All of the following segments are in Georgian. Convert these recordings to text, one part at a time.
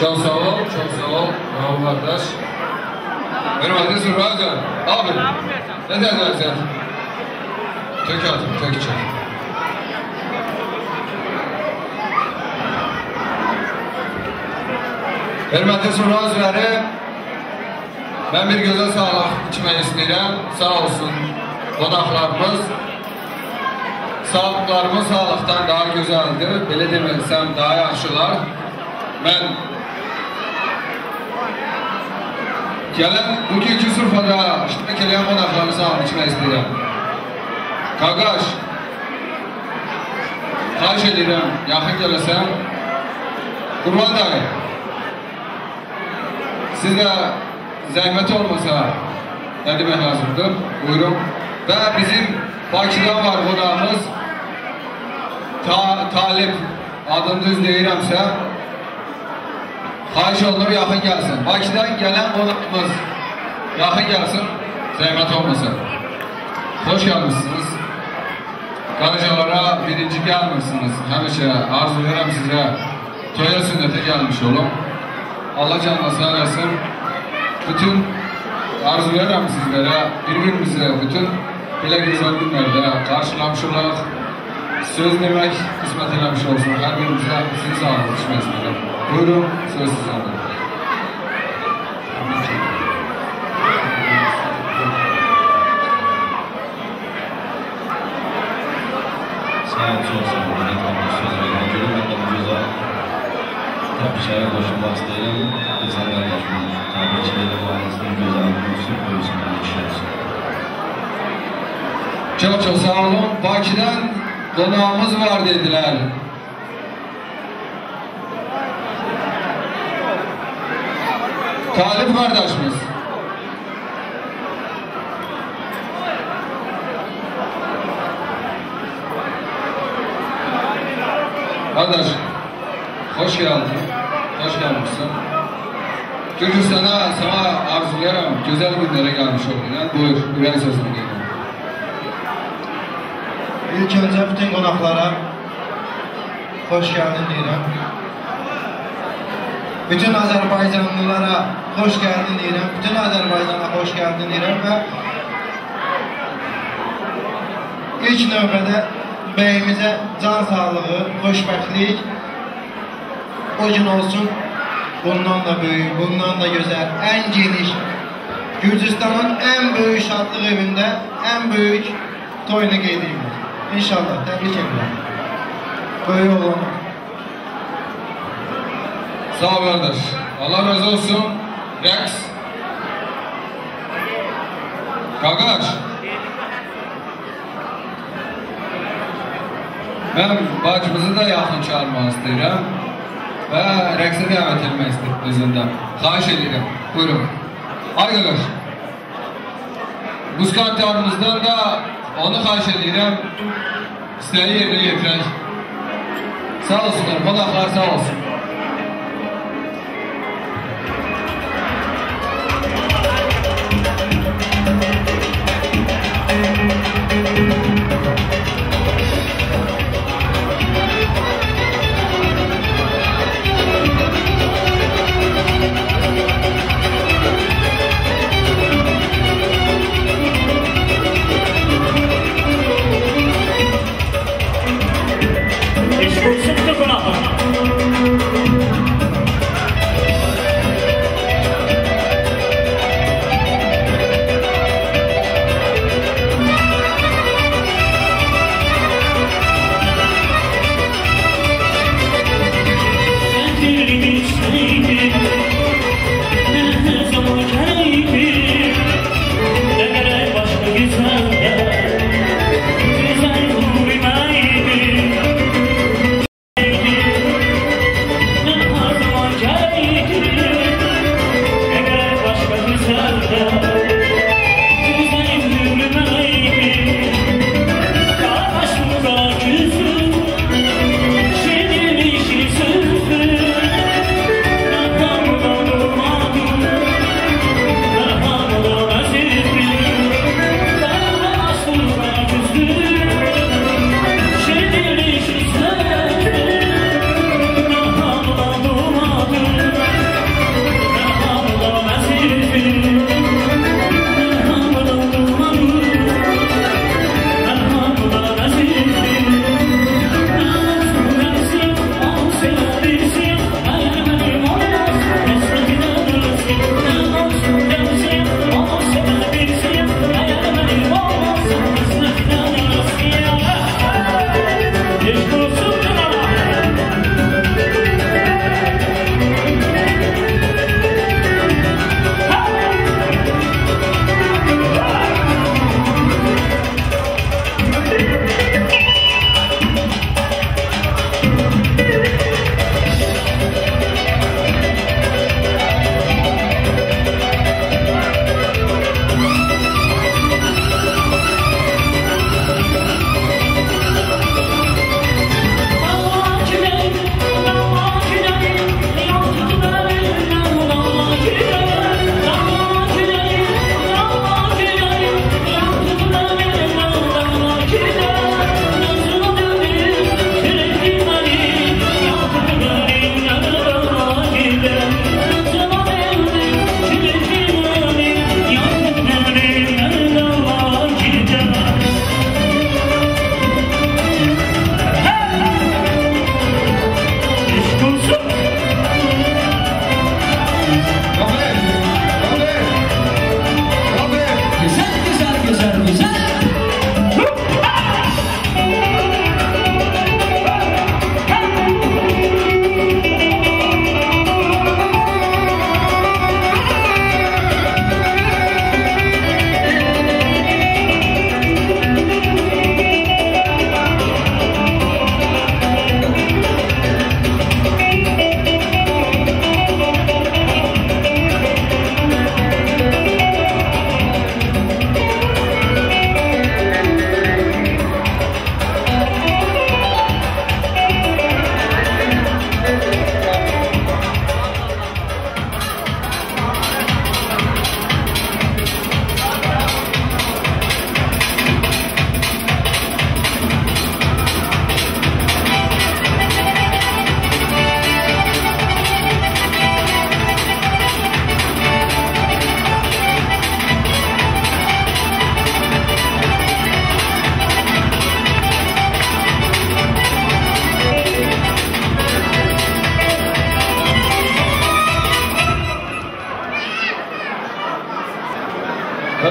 Çok sağ ol, çok sağ ol. Bravo kardeş. Hürmetli Surracan. Abi, ne dersin? Tök atım, tök çek. Hürmetli Surracan'ı ben bir göze sağlık içmek istedim. Sağ olsun qonaqlarımız. Sağlıklarımız sağlıktan daha güzeldir. Belə deməsəm daha yaxşılar. Mən gələn bugünkü sürfada iştirak edən qonaqlarını sağlık içmək istəyirəm. Qaqaş, xahiş edirəm, yaxın gələsəm. Qurban dayı, sizə zəhmət olmasa nə demək lazımdır? Buyurun. Və bizim Bakıdan var qonağımız Talip, adını düz deyirəmsə, xahiş olunur, yaxın gəlsin. Bakıdan gələn qonağımız yaxın gəlsin, zəhmət olmasın. Xoş gəlmişsiniz. Qarıcalara birinci gəlmişsiniz. Həmişə arzu verəm sizə toya sünnətə gəlmiş olum. Allah canına sağ eləsin. Bütün arzu verəm sizlərə, bir-birimizə bütün belə güzel günlərdə qarşılamışıq. Söz demək qismət eləmiş olsun. Hər birimizə sizin sağlıq içmək istəyirəm. Buyurun, söz sizədir. Sağ olsun, söz verən görüm. Mən də bu gözəl təbrikəyə qoşulmaq istəyirəm. İnsanlar təbrik edirəm, ailəsinin gözəlliyi olsun, böyüsünün işi olsun. Çok sağ olun. Bakıdan qonağımız var dediler. Talip kardeşimiz. Kardeş, hoş geldin. Hoş gelmişsin. Gürcistan'a sana arzulayarım. Güzel günlere gelmiş oldun. Buyur, ürək sözünü gelin. İlk önce bütün qonaqlara xoş gəldin deyirəm. Bütün Azərbaycanlılara xoş gəldin deyirəm. Bütün Azərbaycana xoş gəldin deyirəm və ilk növbədə bəyimizə can sağlığı, xoşbəxtlik o gün olsun. Bundan da böyük, bundan da gözəl, ən geniş, Gürcistanın ən böyük şadlıq evində ən böyük toyunu qeyd edir. İnşallah, təbrik edirəm. Böyük olun. Sağ ol kardeş. Allah razı olsun. Rex. Qaqaş. Ben bacımızı da yaxın çağırmaq istəyirəm və rəqsə dəvət etmək istəyirəm özündən. Xahiş edirəm. Buyurun. Ay qaqaş. Muskantlarımızdan da onu xahiş edirəm. İstəyi yerine getirək. Sağ olsunlar, qonaqlar sağ olsun. Exclusive to Bravo.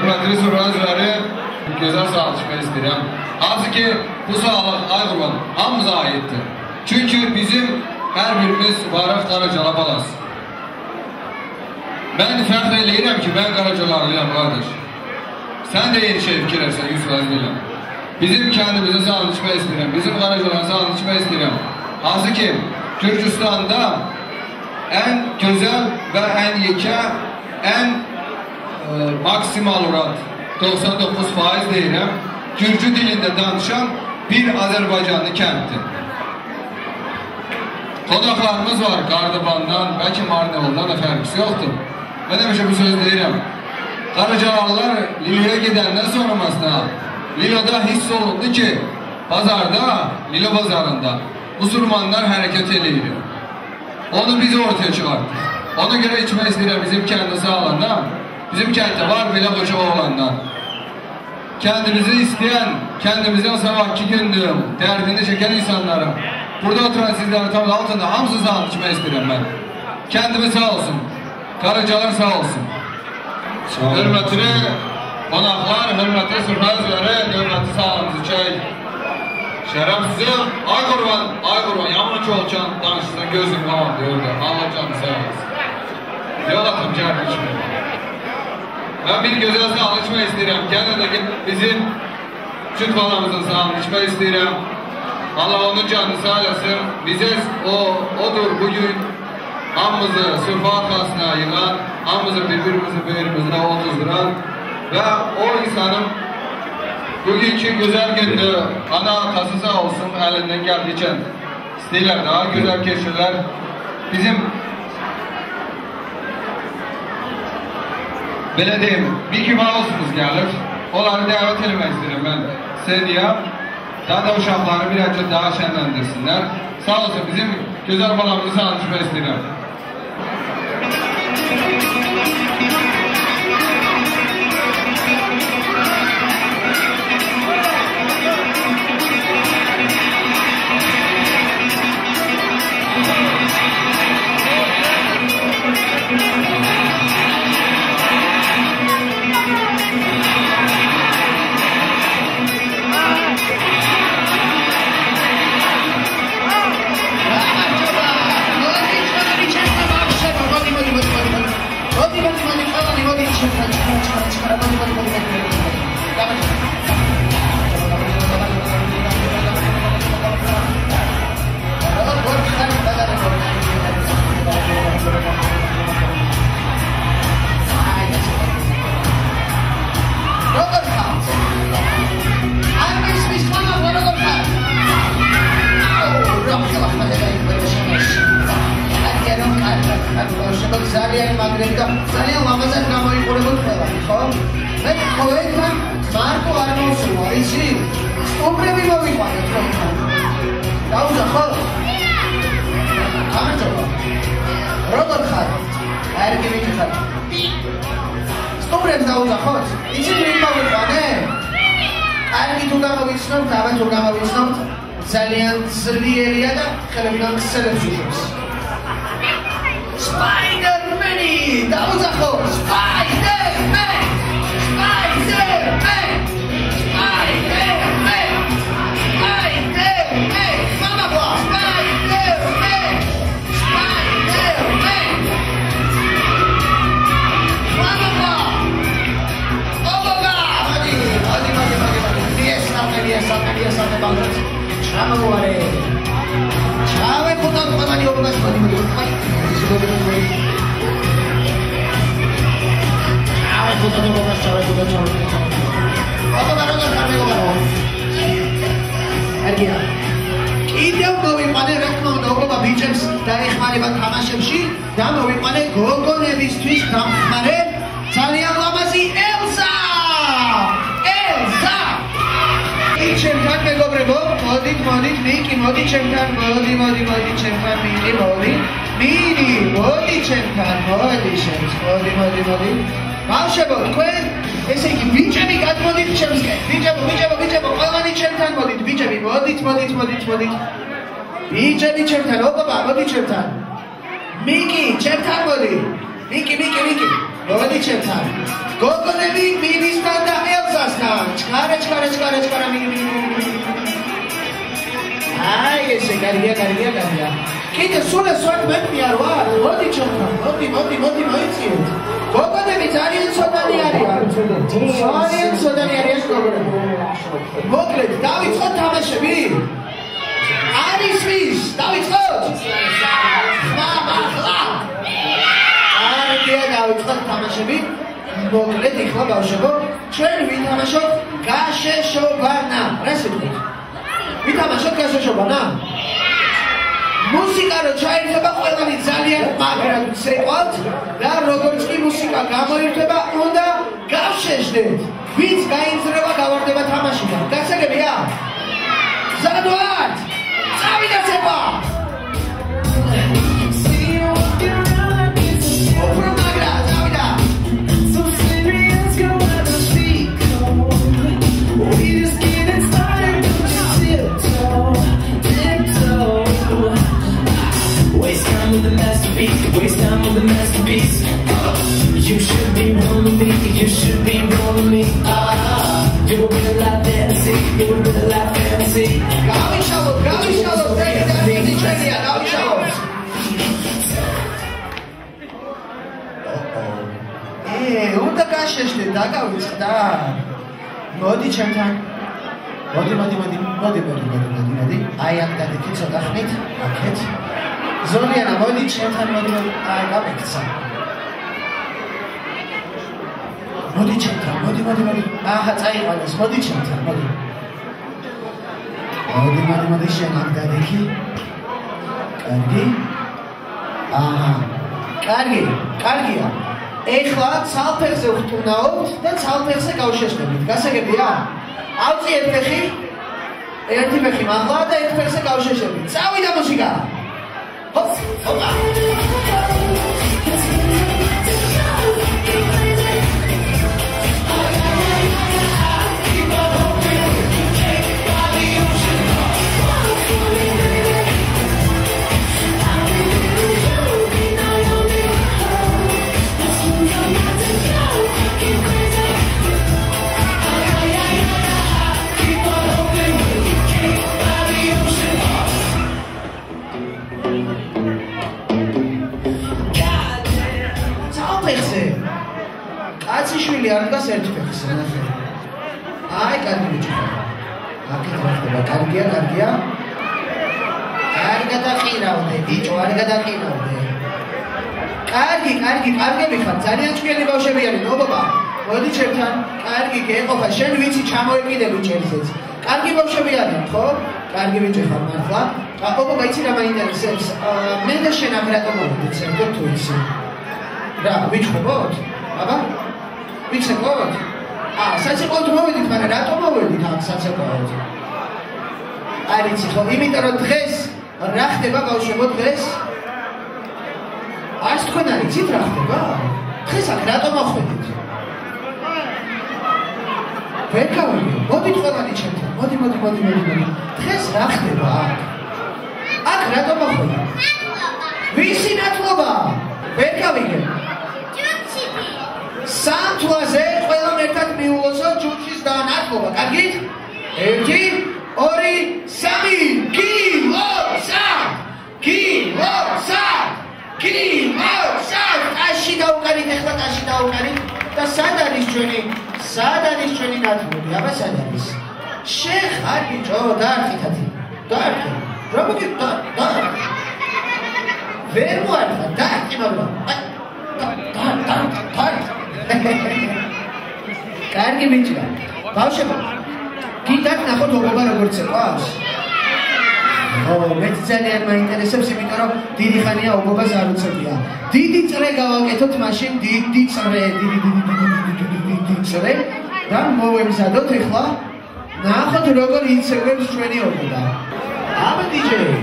hörmətli sürücüləri gözəl sağlaşma istəyirəm. Hansı ki, bu sağlıq ay qurban hamımıza aiddir. Çünki bizim hər birimiz Bayraq Qaracala balası. Mən fəxr eləyirəm ki, mən Qaracalarlıyam, qardaş. Sən də eyni şey fikirlərsən, 100% deyiləm. Bizim kəndimizə sağlaşma istəyirəm, bizim Qaracalara sağlaşma istəyirəm. Hansı ki, Gürcüstanda ən gözəl və ən yekə, ən maksimal orat 99% deyirəm, Gürcü dilində danışan bir Azərbaycanlı kənddir. Qonaqlarımız var Qardabandan, bəlkə Marneoldan da fərqisi yoxdur. Mən həmişə bu söz deyirəm. Qaracalarlar Liloya gedəndən sonramasına Liloda hiss olundu ki, bazarda, Lilo bazarında musulmanlar hərəkət edir. Onu biz ortaya çıxartdık. Ona görə içmək istəyirəm bizim kəndə sağlandan, bizim kəndə var belə qoca oğlandan. Kəndimizi istəyən, kəndimizin sabahki gündür, dərdini çəkən insanlara, burada oturan sizlərin tam altında hamısını sağlık içmək istəyirəm mən. Kəndimiz sağ olsun, Qaracalar sağ olsun. Hörmətli qonaqlar, hörmətli sürprizləri, hörmətli sağlığınızı çək. Şərəfsizim, ay qurban, yaman ki olcan danışırsan, gözün qalan deyirdi, Allah canını sevməsin. Yol atım gəlmək kimi. Mən bir gözəl sağlıq içmək istəyirəm, gənə də bizim süt balamızın sağlıq içmək istəyirəm. Allah onun canını sağlasın, bizə odur bugün hamımızı sürfə arxasına yığan, hamımızı bir-birimizin böyrümüzünə otuzduran və o insanın bugünkü gözəl gündü, ana arxası sağ olsun, əlindən gəldikən istəyirlər, daha gözəl keçirlər. Bizim, belə deyim, bir kimi olsunuz gəlir, onları dəvət eləmək istəyirəm mən Sediya. Daha da uşaqları bir əcə daha şənləndirsinlər. Sağ olsun, bizim gözəl balamızı sağlaşmaq istəyirəm. Spider-Man! Dauza khod! Spider-Man! Spider-Man! Spider-Man! Spider-Man! Mama boy! Spider-Man! Spider-Man! Mama boy! Oh baba! Hadi! Biasa banget. Chama wale. Chama putar pada dia bukan sekali. კიდევ მოვიყვანე რა თქმა უნდა ოპობა ბიჭებს დაეხმარება თამაშებში და მოვიყვანე გოგონებისთვის დამხმარე ძალიან ლამაზი ელზა ჩემთან მეგობრებო მოდით ნიკი მოდი ჩემთან მოდი ჩემთან მინი მოდი ჩემთან მოდი ბავშვებო თქვენ ესე იგი ბიჭები გადმოდით ჩემსკენ ბიჭებო ყველანი ჩემთან მოდით ბიჭები მოდით ბიჭები ჩემთან ოპობა მოდი ჩემთან მიკი ჩემთან მოდი მიკი მოდი ჩემთან. გოგონები მივისთან და ელზასთან. ჩქარა მიგი. აი ესე გარია. კიდე სულ ესვათ მეფია რა. მოდი ჩემთან. მოდი მოიციეთ. გოგონები ძალიან ცოტანი არიან. გოგონები. მოკლედ დავიწყოთ თამაშები? არის ვის? დავიწყოთ? ხმა. დავიწყოთ თამაშები. მოკლედ ეხლა ბავშვებო, ჩვენ ვითამაშოთ გაშეშობანა. რა სიტყვით? ვითამაშოთ გაშეშობანა? მუსიკა რო ჩაირთება ყველანი ძალიან მაგრად შეყვათ და როგორც კი მუსიკა გამოირთება, უნდა გავშეშდეთ. ვინც გაინძრება გავარდება თამაშიდან. გასაგებია? მზად ვართ? წავიდა ცეკვა! With the masterpiece, waste time with the masterpiece. You should be rolling me, you should be rolling me. You're a real life fantasy, you're a real life fantasy. Gavi shalom, take it down, take it down, Gavi shalom. უნდა გაშეშდეთ, დაგავიწყდა. მოდი ჩემთან. მოდი. აი აქ დადიქი ცოტა ხნით, აქეთ. ზოლიანა, მოდი ჩემთან, მოდი. აი, გამექცა. მოდი ჩემთან, მოდი. აჰა, წაიყვანეს, მოდი ჩემთან, მოდი. მოდი, შენ აქ დადიქი. კარგი. აჰა. კარგია. ეხლა ცალფეხზე ვხტუნაობთ და ცალფეხზე გავშეშდებით. გასაგებია? ავწიეთ ფეხი. ერთი ფეხი მაღლა და ერთ ფეხზე გავშეშდებით. წავიდა მუსიკა. Hoppa! კაციშვილი არ დგას ერთ ფეხზე, ნახე. აი, კარგი ბიჭი. აქეთ რა ხდება? კარგია. არ გადაყირავდე, ბიჭო, არ გადაყირავდე. კარგები ხარ, ძალიან ჭკვიანი ბავშვები არიან, ობობა. მოდი ჩემთან, კარგი გეყოფა, შენ ვიცი ჩამოეკიდები ჭერზეც. კარგი ბავშვები არიან, ხო? კარგი ბიჭი ხარ მართლა. ობობა, იცი რა მაინტერესებს? მე და შენ აქ რატომ მოვიდეთ, საერთოდ თუ იცი? რა, ვიჩხობოთ? აბა? ვიჩხობოთ? საცეკვაოდ მოვიდით, მაგრამ რატომ მოვიდით აქ საცეკვაოდ? არ იცი ხო, იმიტომ რომ დღეს რა ხდება ბავშვებო დღეს? არც თქვენ არ იცით რა ხდება? დღეს აქ რატომ მოხვედით? ვერ გავიგე, მოდით ყველანი ჩემთან, მოდი. დღეს რა ხდება აქ? აქ რატომ მოხვედით? ვისი ნათლობა? ვერ გავიგე. სამთვაზე ყველამ ერთად მიულოცოთ ჯუჯის განათლობა. კარგით? 1, 2, 3, გილოცავ! ტაში დაუკარით, ეხლა ტაში დაუკარით. და სად არის ჩვენი ნათლობი? აბა სად არის? შეხარ ბიჭო, დაარყითათი. დაარყი. რა მოგი დაარყი. ვერ მოარყა, დაარყი მაგრამ. დაარყი. კარგი ბიჭია. ბავშვებო, გინდათ ნახოთ ობობა როგორ ცეკვავს? მეც ძალიან მაინტერესებს, იმიტომ რომ დიდი ხანია ობობას არ უცებია. დიდი წრე გავაკეთოთ მაშინ, დიდი წრე და მოვემზადოთ ეხლა. ნახოთ როგორ იცეკვებს ჩვენი ობობა. აბა დიჯეი.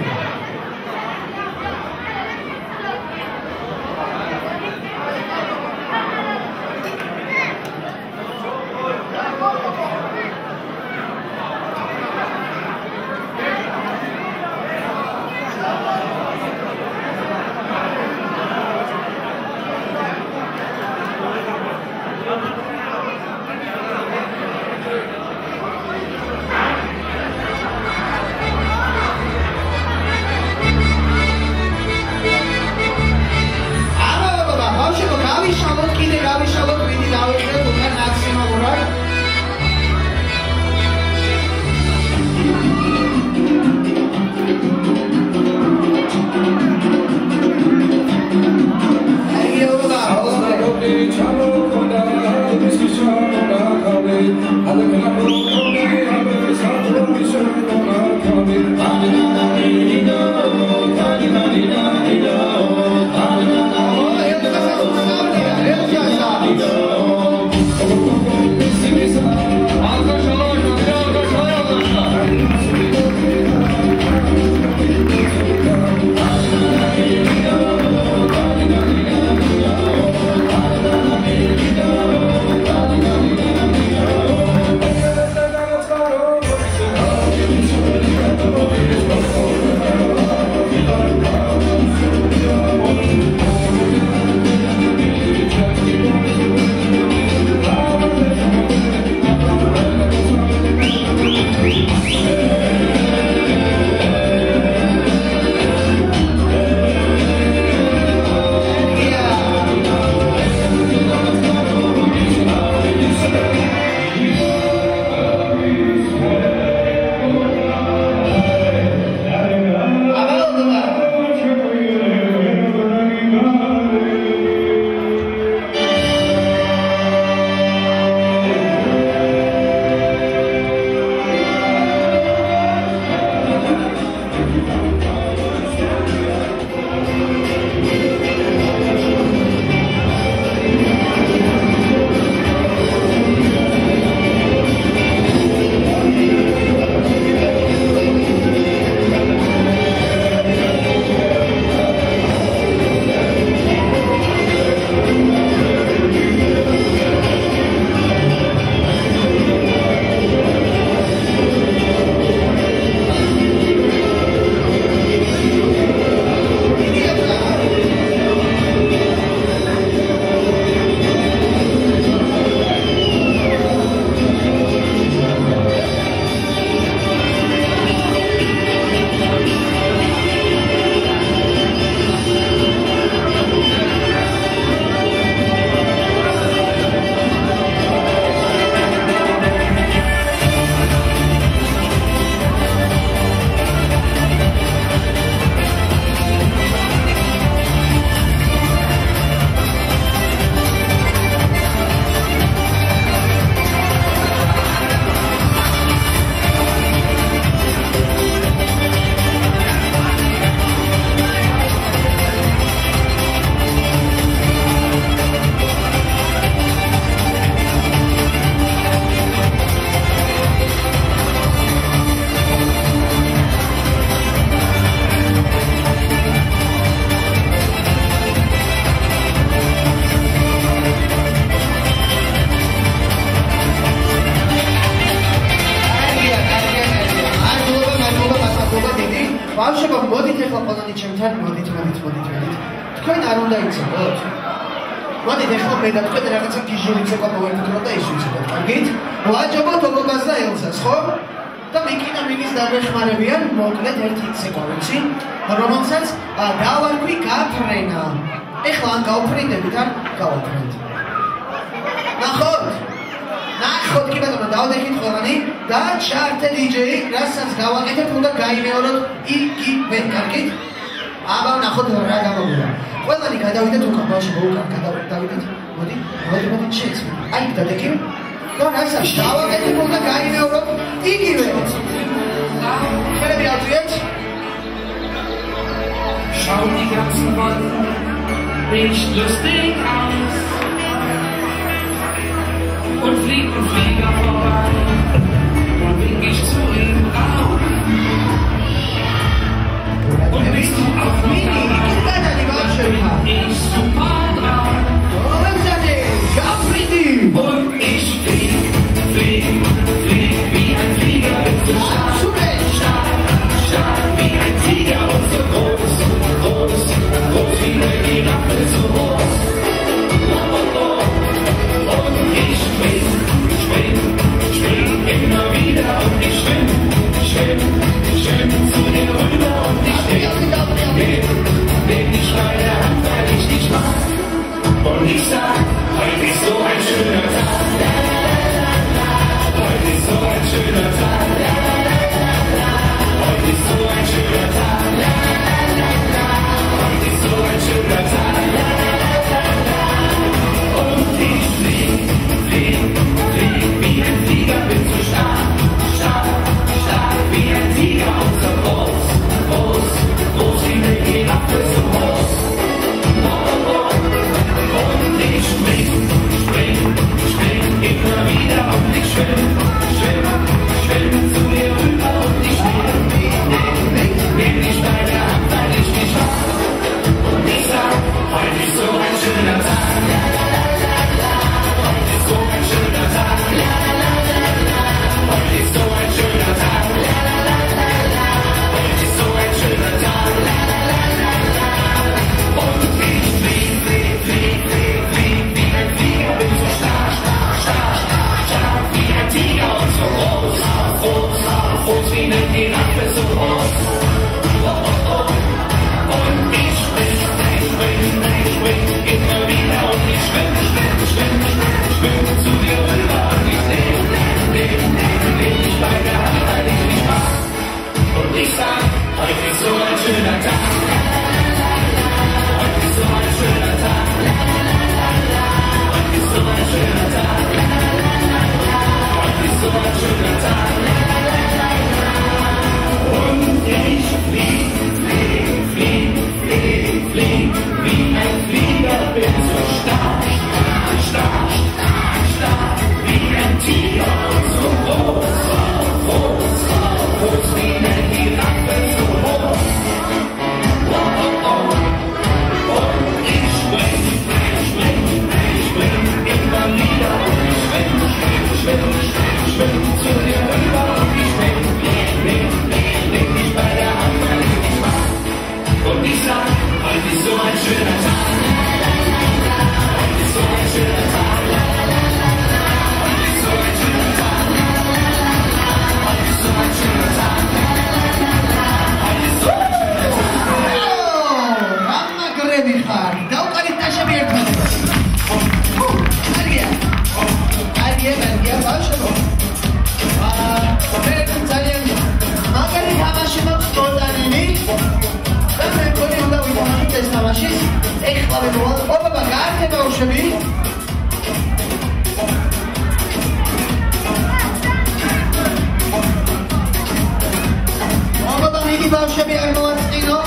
მოგიტყვით. თქვენ არ უნდა იცოდოთ. მოდით ეხლა მე და თქვენ რაღაცა გიჟური ცეკვა მოვიფიქროთ და ის ვიცოდოთ. კარგით? ვაჯობოთ ოგობას და ელზას, ხო? და მიკინა მიგის დაგვეხმარებიან მოკლედ ერთი ცეკვა ვიცი, რომელსაც დავარქვი გაფრენა. ეხლა ან გავფრინდებით ან გავაფრინდით. ნახოთ? ნახოთ კი ბატონო, დავდეხით ყველანი და ჩართე დიჯეი, რასაც გავაკეთებ, უნდა გაიმეოროთ იგივე, კარგით? აბა ნახოთ რა გამოგვივა. ყველანი გადავიდეთ უკან, ბავშვი მოუკან გადავიდეთ. მოდი, შეცვი. აი დადეკი. და რასაც გავაკეთებ, უნდა გაიმეოროთ იგივე. ხელები ავწიეთ. Schau die ganzen Wolken nicht lustig aus und fliegt ein Flieger vorbei und wink ich zu ihm auf. Und bist du auch noch dabei? Ich super drauf. Und ich flieg wie ein Flieger, bin so stark wie ein Tiger und so groß wie eine Giraffe, so groß. Und ich spring immer wieder und ich schwimm zu dir rüber und ich nehm dich bei der Hand, weil ich dich mag. Und ich sag, heute ist so ein schöner Tag. Heute ist so ein schöner Tag. Heute ist so ein schöner Tag. Heute ist so ein schöner Tag. Und ich flieg wie ein Flieger, bin so stark wie ein Tiger und so groß wie eine Giraffe, so groß. Und ich spring immer wieder und ich schwimm zu dir rüber und ich nehm dich bei der Hand, weil ich dich mag. Und ich sag, heute ist so ein schöner Tag. Heute ist so ein schöner Tag. Heute ist so ein schöner Tag. Heute ist so ein schöner Tag. Und ich flieg wie ein Flieger, bin so stark wie ein Tiger und so groß wie eine Giraffe, so groß. Und ich spring immer wieder und ich schwimm zu dir rüber und ich nehm dich bei der Hand, weil ich dich mag. Und ich sag, heute ist so ein schöner Tag. Heute ist so ein schöner Tag. Heute ist so ein schöner Tag. Heute ist so ein schöner Tag. Und ich flieg wie ein Flieger, bin so stark wie ein Tiger und so groß wie eine Giraffe, so groß. Und ich spring immer wieder und ich schwimm zu dir rüber und ich nehm dich bei der Hand, weil ich dich mag. Und ich sag, heute ist so ein schöner Tag. Heute ist so ein schöner Tag. Heute ist so ein schöner Tag. Heute ist so ein schöner Tag. Heute ist so ein schöner Tag. Ramma Grevi Khar, Daukari Tashabi Erkan. Belgia, Deutschland. American Italian. Magari Hamashima Sportanini. Dann können wir da wieder mit das Hamashis. Ich glaube, wir wollen aber Bagage Bauschemi. Aber dann die Bauschemi einmal Ino.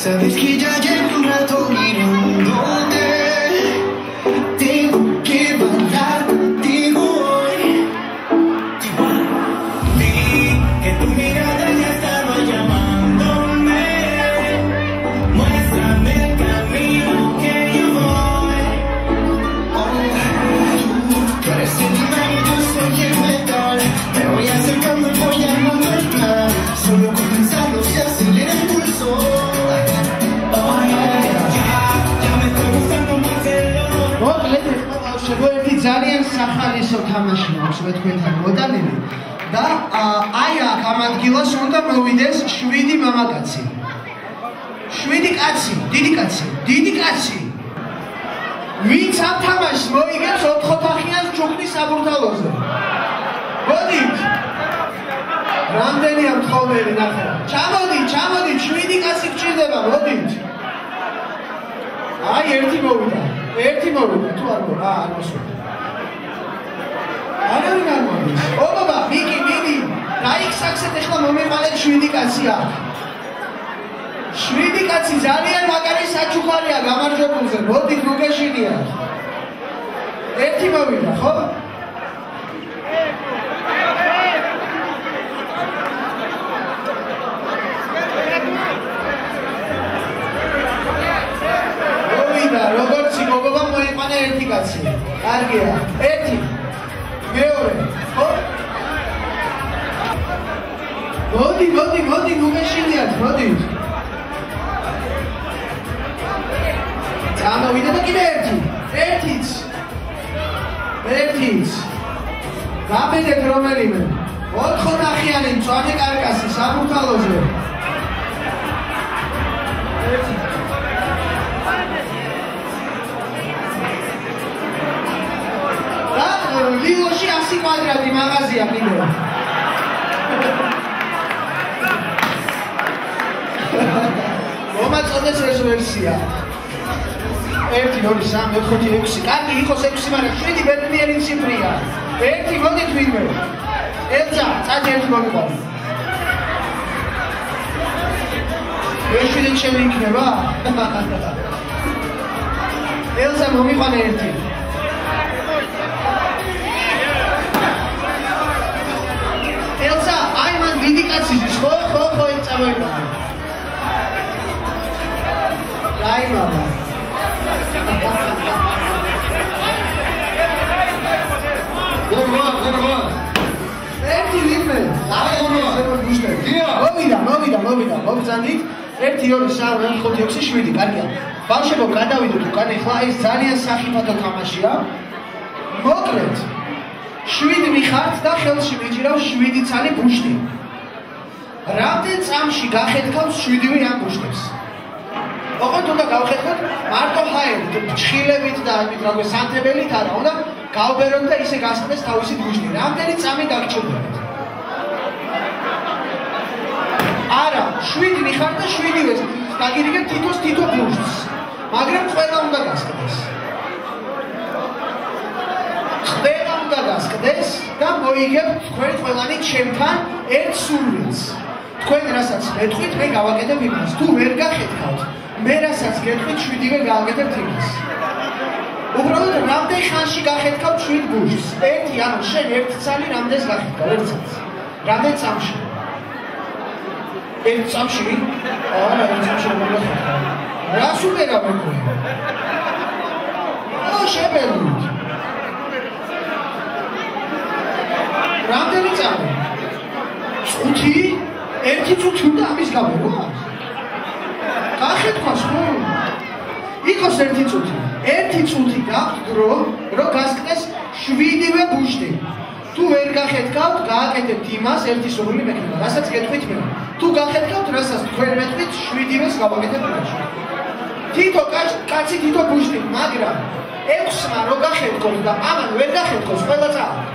Sabes que ya llevo un rato mirándote. Tengo que bailar contigo hoy. Vi que tu mirada ya estaba llamándome. Muéstrame el camino que yo voy. Tú eres el imán y yo soy el metal. Me voy acercando y voy a no soltar. Solo con pensarlo se acelera el pulso. შეგოერთი ძალიან სახალისო თამაში აქვს თქვენთან მოდანილი და აი აქ ამ ადგილას უნდა მოვიდეს 7 მამაკაცი. 7 კაცი, დიდი კაცი. ვინც ამ თამაშს მოიგებს 4 ოთახიან ჯგუფის საბურთალოზე. მოდით. რამდენია მთხოვნელი ნახე. ჩამოდით, 7 კაცი გჭირდება, მოდით. აი ერთი მოვიდა, თუ არ მოვა, არ მოსულა. არავინ არ მოდის. ობობა, მიგი, დაიქსაქსეთ ახლა მომიყალეთ 7 კაცია. 7 კაცი ძალიან მაგარი საჩუქარია გამარჯვებულზე. მოდით, მოგეშინია. ერთი მოვიდა, ხო? როგორც მოგობა მოიყვანა ერთი კაცი. კარგია. ერთი. მეორე. ხო? მოდი, მოგეშინიათ, მოდით. წამოვიდა და კიდე ერთი. ერთიც. გაბედეთ რომელიმე. 4 ოთახიანი მწვანე კარკასი საბურთალოზე. ლიოში 100 კვადრატი მაღაზია კიდე. მომაწოდეს ეს ვერსია. 1 2 3 4 5 6. კარგი იყოს 6, მაგრამ 7 ბედნიერი ციფრია. 1 მოდი თვითმე. ელზა, წადი ერთი მოგიყვანო. ეს შედით შემიქნება? ელზა მომიყვანე ერთი. ელსა, აი მან დიდი კაცი ის ხო ის წამოიყვანა. აი მამა. გურვა. ერთი ვინმე. მოვიდა, მოგზანდით. 1 2 3 4 5 6 7, კარგია. ბავშვებო, გადავიდეთ უკან, ახლა ეს ძალიან სახიფათო თამაშია. მოკლედ 7 მიხართ და ხელში მიჭირავს 7 ცალი ბუშტი. რამდენ წამში გახეთქავს 7-ვე ამ ბუშტებს? ოღონდ უნდა გავხეთქოთ მარტო ჰაერით, ჩხილებით და ამით რა ქვია სანთებელით არა, უნდა გავბეროთ და ისე გასხდეს თავისი ბუშტი. რამდენი წამი დაგჭირდებათ? არა, 7 მიხართ და 7-ვე დაგირიგებთ თითო ბუშტს. მაგრამ ყველა უნდა გასხდეს. და მოიგებთ თქვენ ყველანი ჩემთან ერთ სურვილს. თქვენ რასაც მეთქვით, მე გავაკეთებ იმას. თუ ვერ გახეთქავთ, მე რასაც გეთქვით, 7-ვე გავაკეთებ იმას. უბრალოდ რამდენ ხანში გახეთქავთ 7 ბუშტს? 1, ანუ შენ 1 წალი რამდენს გახეთქავ? 1 წელს. რამდენ წამში? 1 წამში? არა, 1 წამში ვერ გახეთქავ. რას უყერავ მე? შებელით. რამდენი წამი? 5? 1 წუთი უნდა ამის გამო. გახეთქვას ხო? იყოს 1 წუთი. 1 წუთი გაქვთ დრო, რომ გასკდეს 7-ვე ბუშტი. თუ ვერ გახეთქავთ, გააკეთებთ იმას, ერთი სურვილი მექნება, რასაც გეტყვით მე. თუ გახეთქავთ, რასაც თქვენ მეტყვით, 7-ვეს გავაკეთებ რაში. თითო კაცი თითო ბუშტი, მაგრამ 6-მა რო გახეთქოთ და ამან ვერ გახეთქოს, ყველა წავიდეთ.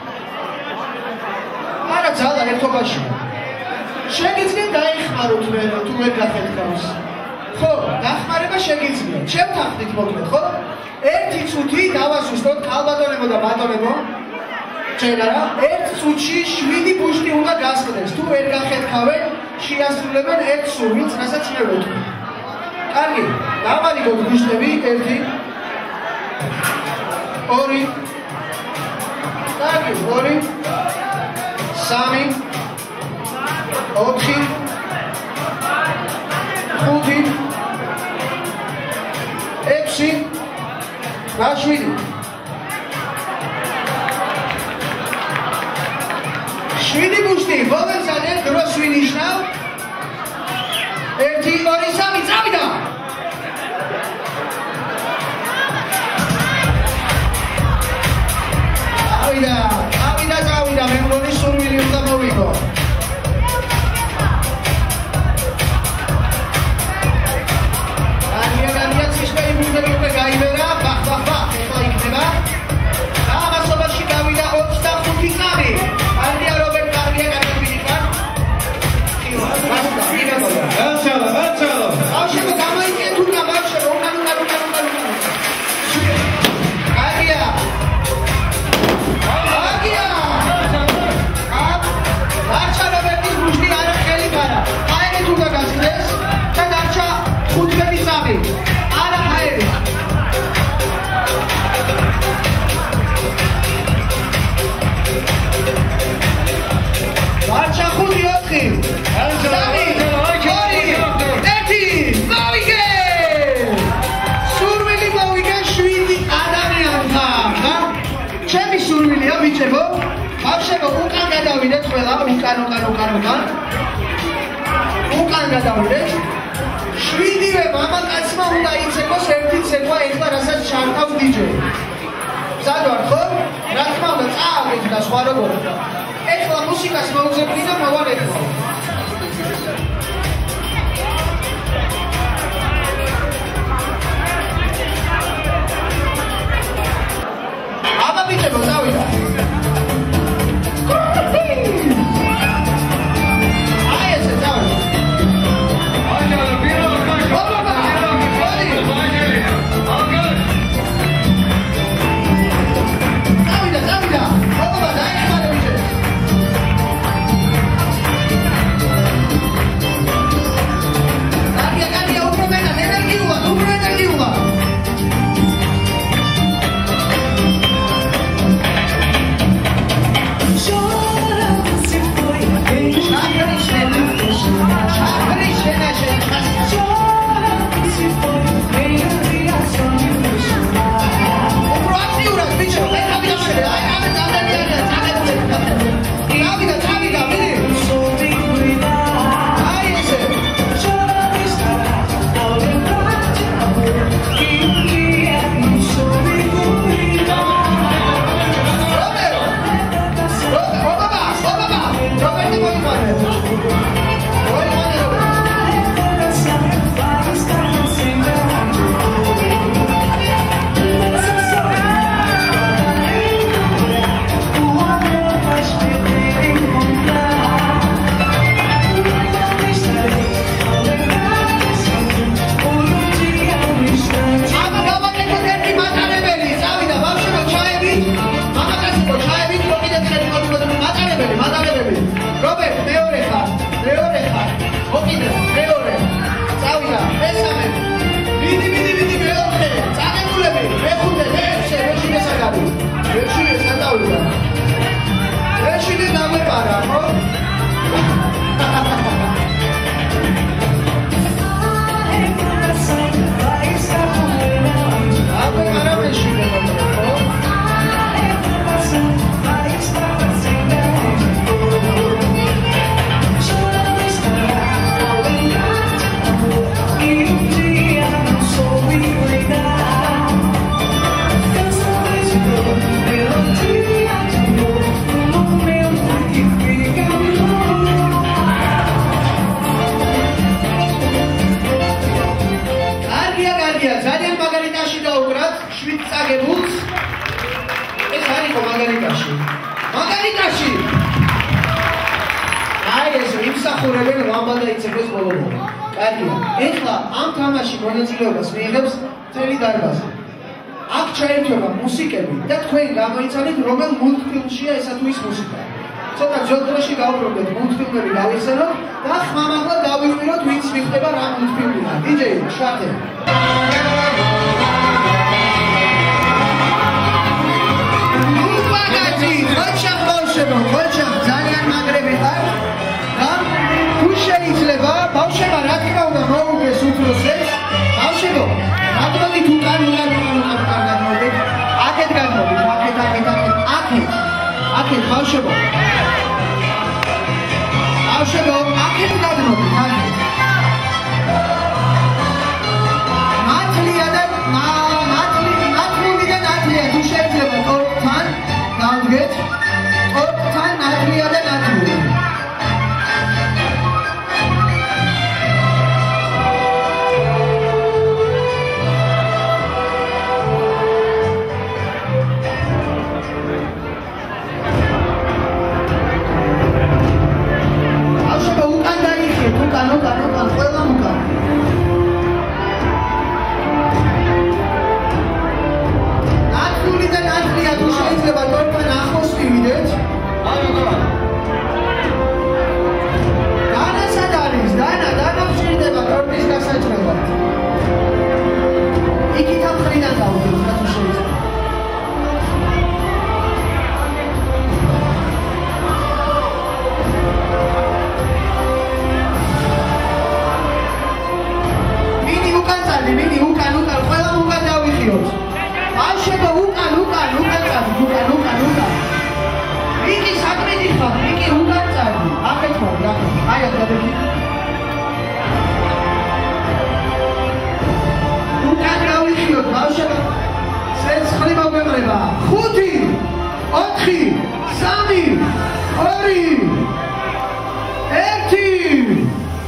არა ძალა ერთობაში. შეგიძლიათ დაიხმაროთ მე თუ ვერ გახეთქავს. ხო, დახმარება შეგიძლიათ. შევთანხმდით მოკლედ, ხო? 1 წუთი დავასუსტოთ ქალბატონებო და ბატონებო. ჩერარა 1 წუთში 7 ბუშტი უნდა გასხდეს. თუ ვერ გახეთქავენ, შეასრულებენ 1 სურვილს, რასაც მე ვეთქვი. კარგი, დავარიგოთ გუშტები, 1 2 კარგი, 2 3 4 5 6 და 7 7 გუშტი, მოგეცადეთ დროს ვინიშნავ 1 2 3 წავიდა წავიდა მე მგონი სურვილი უნდა მოვიგო განია ცისფერი ბუნდები უკვე გაიბერა ბახ ეხლა იქნება და ამასობაში გავიდა 25 წამი განია რობერტ კარგია გადმოვიდიხარ გაჩალა ბავშვებო გამოიწიეთ უნდა ბავშვებო უკან არჩა რობერტის ბუშტი არა ხელი გარა ჰაერით უნდა გასცდეს და დარჩა 5-3 არა ჰაერით დარჩა 5-4 სურვილი მოვიგე 7 ადამიანთან ჩემი სურვილია ბიჭებო ბავშვებო უკან გადავიდეთ ყველა უკან გადავიდეთ 7-ვე მამაკაცმა უნდა იცეკოს ერთი ცეკვა ეხლა რასაც ჩართავს დიჯეი მზად ვარ ხო? რა თქმა უნდა წააგეთ და სხვა როგორ ეხლა მუსიკას მოვუძებნი და მოვალ ეხლა აბა ბიჭებო წავიდა ეხლა ამ თამაში მონაწილეობას მიიღებს მთელი დარბაზი. აქ ჩაერთვება მუსიკები და თქვენ გამოიცანეთ რომელ მულტფილმშია ესა თუ ის მუსიკა. ცოტა ძველ დროში გავუბრუნდეთ მულტფილმები გავიხსენოთ და ხმამაღლა გავიყვიროთ ვინც მიხდება რა მულტფილმია. DJ შატე. ხოჩამ ბავშვებო, ხოჩამ ძალიან მაგრები ხარ და თუ შეიძლება ბავშვებმა რა თქმა უნდა მოუგეს უფროსებს. ბავშვებო, რატომით უკან გადმოვიდეთ? აქეთ გადმოვიდეთ, აქეთ ბავშვებო. ბავშვებო, აქეთ გადმოვიდეთ, აქეთ. ნათლია თუ შეიძლება ტორტთან გავდგეთ. ტორტთან ნათლია და ნათლია. ბავშვებო, უკან დაიხიეთ, უკან, ყველა უკან. ნათლული და ნათლია თუ შეიძლება ტორტთან ახლოს მივიდეთ. დანა სად არის? დანა მშვიდდება ტორტის გასაჭრელად. იქით ამ მხრიდან დავუდგეთ, რა თუ შეიძლება. მინი უკან, ყველა უკან დავიხიოთ. ბავშვებო, უკან. მიკი საქმედი ხარ, მიკი უკან წადი. აქეთ ვარ, აი აქ გადაგიხი. უკან დავიხიოთ, ბავშვებო. ცეცხლი მოგვეყრება. 5, 4, 3, 2, 1.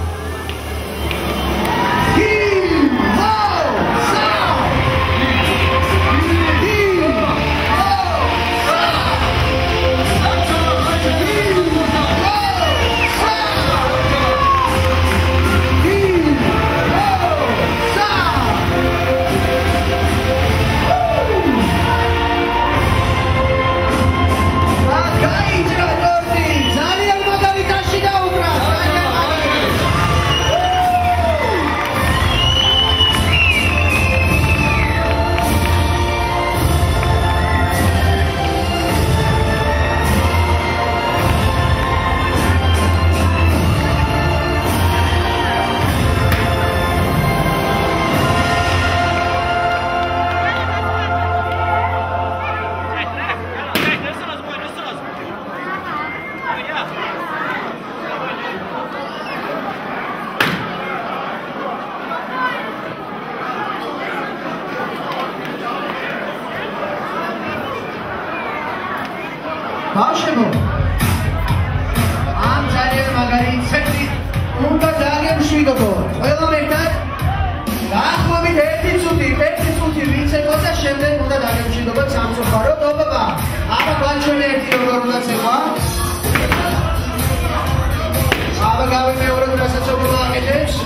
ბავშვებო, ამ ძალიან მაგარი ცეკვი უნდა დააგემშვიდობო. ყველა ერთად დაახლოებით 1 წუთი ვიცეკო და შემდეგ უნდა დააგემშვიდობოთ სამწუხაროდ. ოპა, აბა ბავშვები ერთი როგორ უნდა ცეკვა? აბა გავიმეორებ გასაცობლო აკეთებს.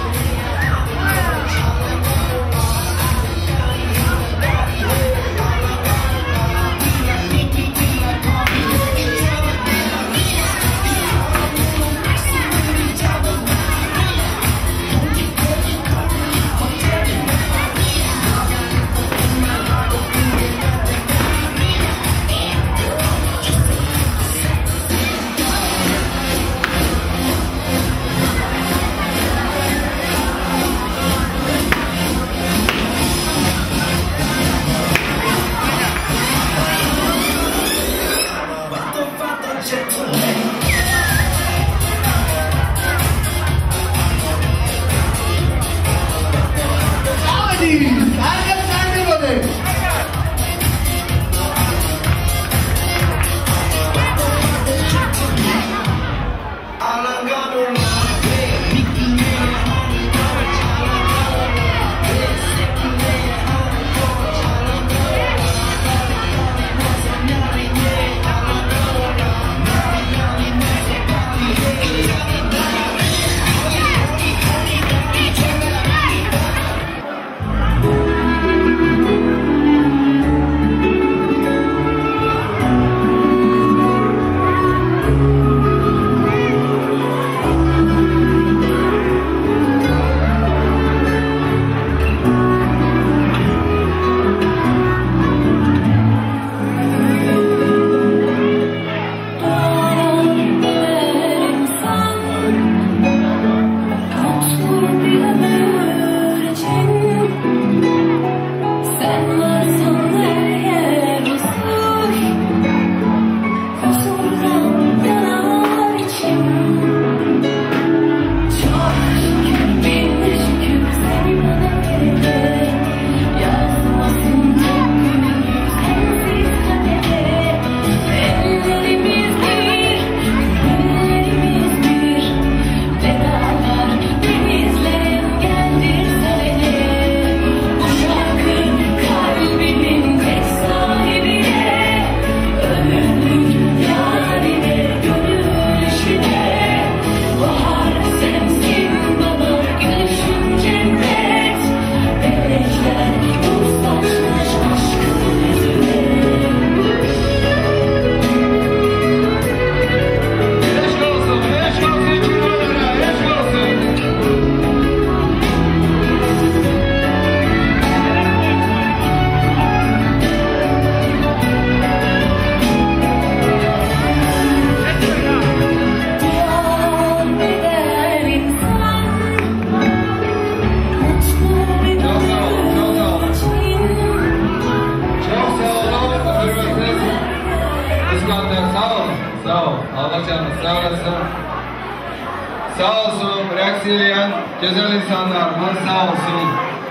sağ olsun, rəqs edən gözəl insanlarımız sağ olsun.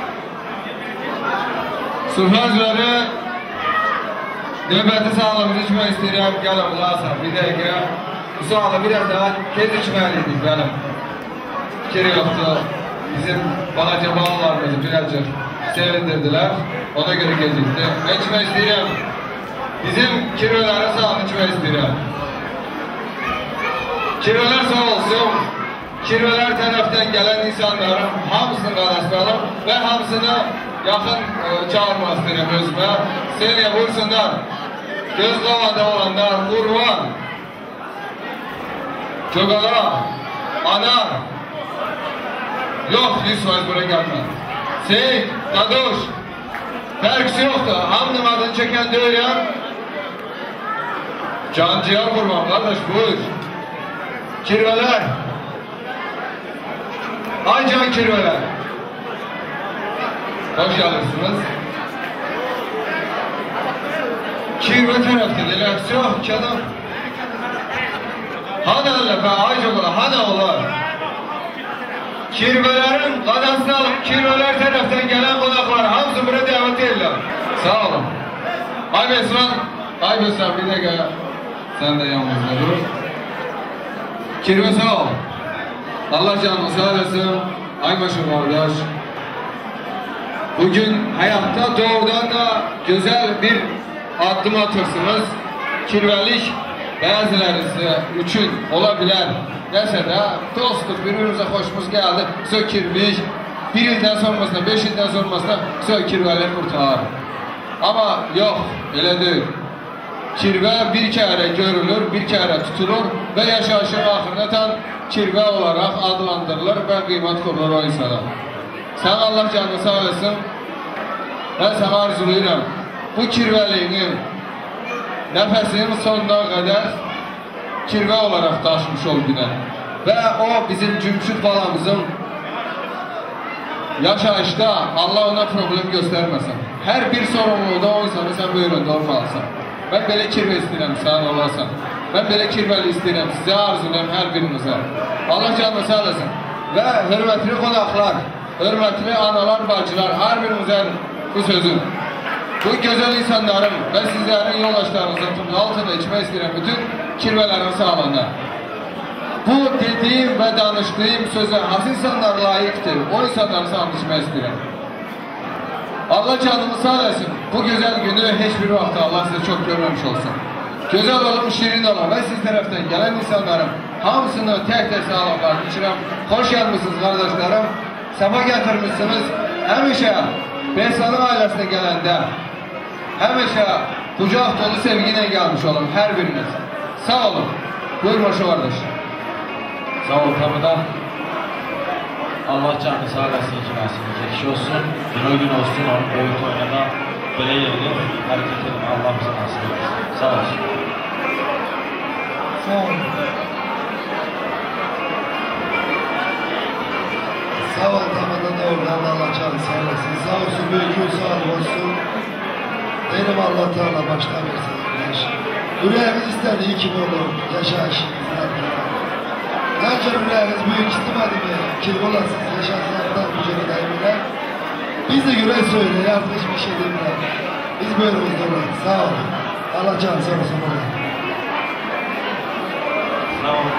Sufrajları növbəti sağlığımızı içmək istəyirəm, gəl oğlasan, bir dəqiqə. Bu sağlığı biraz daha tez içməliydik mənim. Fikri yoxdur. Bizim balaca bağlarımızı birazcık sevindirdilər. Ona göre gecikti. Ben içmək istəyirəm. Bizim kirvələrin sağlığını içmək istəyirəm. Kirvələr sağ olsun. Kirvələr tərəfdən gələn insanların hamısını qadaşlayalım və hamısını yaxın çağırmaq istəyirəm özümə. Seniyə vursunlar. Göz qavada olanlar, Urvan, Köqala, Anar. Yox, 100% bura gəlmə. Seyid, Dadoş. Fərqsi yoxdur. Hamının adını çəkən deyirəm. Cancıya vurmam, qardaş, buyur. Kirvələr. Ay can kirvələr. Hoş gelirsiniz. Kirvə tərəfdir, eləksi yox, kədim. Hana elə, ay çoxlar, hana olar. Kirvələrin qadasını alıb, kirvələr tərəfdən gələn qonaqlar hamısı bura dəvət edirlər. Sağ olun. Ay Besman, ay Besman, bir dəqiqə sən də yanımızda dur. Kirvə sağ ol. Allah canını sağ eləsin. Ay Maşın qardaş. Bugün həyatda doğrudan da gözəl bir addım atırsınız. Kirvəlik bəzilərisi üçün ola bilər. Nəsə də dostluq, bir-birimizə xoşumuz gəldi, sökirmiş, bir ildən sonrasına, 5 ildən sonrasına sökirvəli qurtar. Amma yox, elə deyil. Kirvə bir kərə görülür, bir kərə tutulur və yaşayışın axırına tam kirvə olaraq adlandırılır və qiymət qoyulur o insana. Sən Allah canını sağ olsun, mən sənə arzulayıram. Bu kirvəliyini nəfəsinin sonuna qədər kirvə olaraq daşmış ol günə. Və o bizim Cümşüd balamızın yaşayışda Allah ona problem göstərməsin. Hər bir sorumluluğda o insanı sən böyründə olmalısan. Mən belə kirvə istəyirəm, sən olasan. Mən belə kirvəli istəyirəm, sizə arzulayım hər birinizə. Allah canını sağ olasın. Və hörmətli qonaqlar, hörmətli analar, bacılar, hər birinizə bu sözüm. Bu gözəl insanların və sizlərin yoldaşlarınızın altında içmək istəyirəm bütün kirvələrin sağlığında. Bu dediyim və danışdığım sözə hansı insanlar layiqdir, o insanların sağlığını içmək istəyirəm. Allah canımı sağ eləsin. Bu gözəl günü heç bir vaxt Allah sizə çox görməmiş olsun. Gözəl olmuş, şirin olun və siz tərəfdən gələn insanların hamısını tək-tək sağlıqlarını içirəm. Xoş gəlmişsiniz qardaşlarım. Səfa gətirmişsiniz. Həmişə Besmanın ailəsinə gələndə həmişə qucaq dolu sevgi ilə gəlmiş olun hər biriniz. Sağ olun. Buyur başı qardaş. Sağ ol Tamıda. Allah canını sağ eləsin ki, nasibimiz ekşi olsun. Gün o gün olsun, onun böyük oynada belə yerilir. Hərəkət edin, Allah bize nasip etsin. Sağ olsun. Sağ olun. Sağ ol Tamıda da oradan Allah canını sağ eləsin. Sağ olsun, böyük sağ olsun. Benim Allah Teala baştan versin. Yüreğimiz istediği gibi olur, yaşayışımızdan. Ancak yüreğimiz büyük istemedi mi? Kirli olasınız, yaşasınlardan gücünü daimiler. Biz de yürek söyle, artık hiçbir şey demiyor. Biz bölümümüzde olalım, sağ olun. Allah canı sağ olsun. Sağ olun.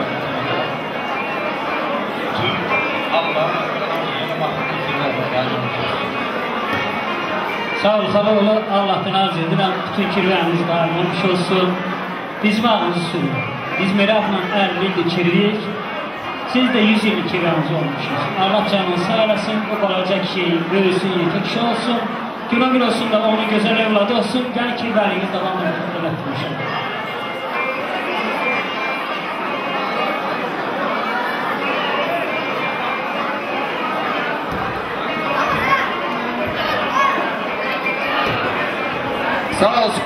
Tüm Allah'ın yeni mahkumlarına geldiğiniz Sağ ol, xabaroğlu, Allah'tan arz edirəm, bütün kirvəmiz qarılmış olsun, dizmağımızı sürür. Biz merakla 50 ildir kirliyik, siz de 100 illik kirvəmiz olmuşsunuz. Allah canını sağ olasın, o balaca kişiyi böyüsün, yetik kişi olsun, gün olsun da onun gözəl evladı olsun, gəl kirvəliyini davam etmişim. Sağ olsun.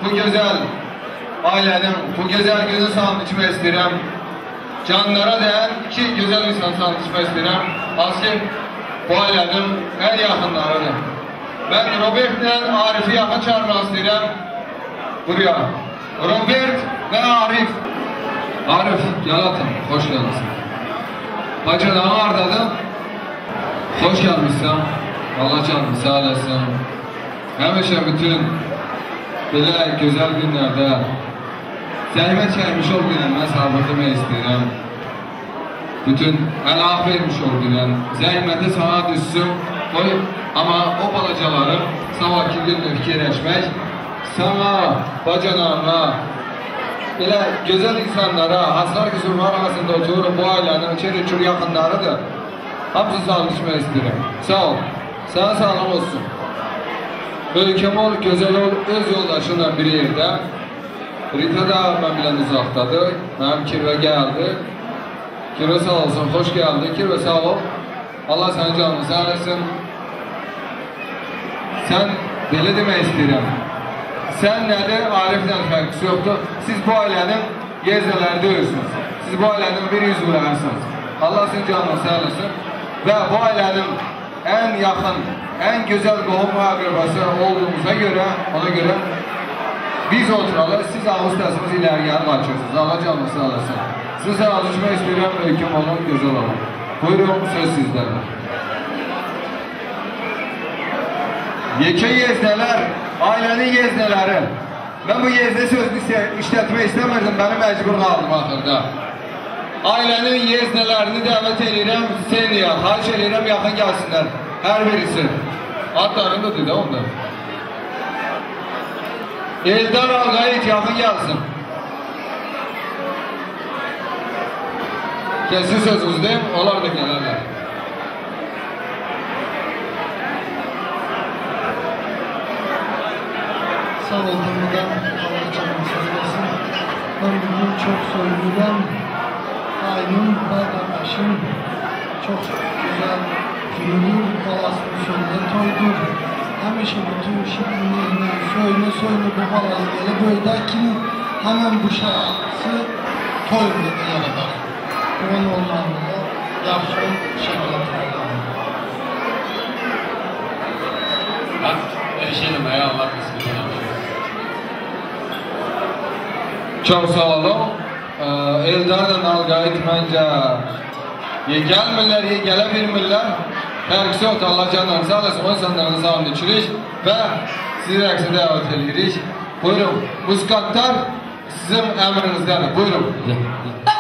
bu gözəl ailənin, bu gözəl günün salamını içmək istəyirəm. Canlara dəyən iki gözəl insan salamını içmək istəyirəm. Aslım bu ailənin ən yaxınlarıdır. Mən Robertlə Arif'i yaxın çağırmaq istəyirəm. Buraya. Robert və Arif. Arif, gel atın. Hoş geldin. Bacıdan hardadır? Hoş gelmişsin. Allah canını sağ olasın. Həmişə bütün belə gözəl günlərdə zəhmət çəkmiş ol günən, mən sabır demək istəyirəm. Bütün əlaq vermiş ol günən, zəhməti sana düşsün, qoy, amma o balacaların sabahki günlə fikirləşmək, sana, bacanlarına, belə gözəl insanlara, hansılar ki, Zülmar arasında oturur, bu ailənin çeri-çür yaxınlarıdır, hamısı sağlık içmək istəyirəm. Sağ ol, sana sağlam olsun. Ölkəm ol, gözəl ol, öz yoldaşınla bir yerdə. Rita da mən bilən uzaqdadır, mənim Kirvə gəldi. Kirvə sağ olsun, xoş gəldi. Kirvə sağ ol, Allah sənin canını sağ olasın. Sən belə demək istəyirəm. Sən nədir, Ariflə fərqisi yoxdur. Siz bu ailənin yeznələri deyilsiniz. Siz bu ailənin bir yüzvülərsiniz. Allah sizin canını sağ olasın. Və bu ailənin ən yaxın, ən gözəl qohum və əqrəbası olduğumuza görə, ona görə biz oturalım, siz ağız təsiniz iləri gəlib açırsınız. Allah canını sağ olasın. Sizin sağlıq içmək istəyirəm, möhkəm olun, gözəl olun. Buyurun, söz sizlərdir. Yekə yeznələr, ailənin yeznələri. Mən bu yeznə sözünü işlətmək istəmirdim, bəni məcbur qaldım axırda. Ailənin yeznələrini dəvət edirəm, Seniya, xahiş edirəm, yaxın gəlsinlər. Hər birisi. Adlarını da dedi onda. Eldar Ağayit yaxın gəlsin. Kesin sözünüzdeyim, onlar da gələrlər. Sağ olduğumdan Allah canını sağlasın. Ben bugün çok söylüyorum. Aylın ve kardeşim çok güzel filmin balasını sonunda toydur. Həmişə bütün şirinliklə söyle bu halaya gəlib böydə ki, həmən bu şahsı toydur yaradar. Bunun olmalı, yaxşı şəkildə toydur. Bak, erişelim, Allah kısmı. Çok sağ olun. Eldar'la Nalqayit məncə gəlmirlər, gələ bilmirlər. Fərqisi yoxdur, Allah canlarını sağ olasın, o insanların sağını içirik və sizi rəqsə dəvət edirik. Buyurun, muskatlar sizin əmrinizdədir, buyurun.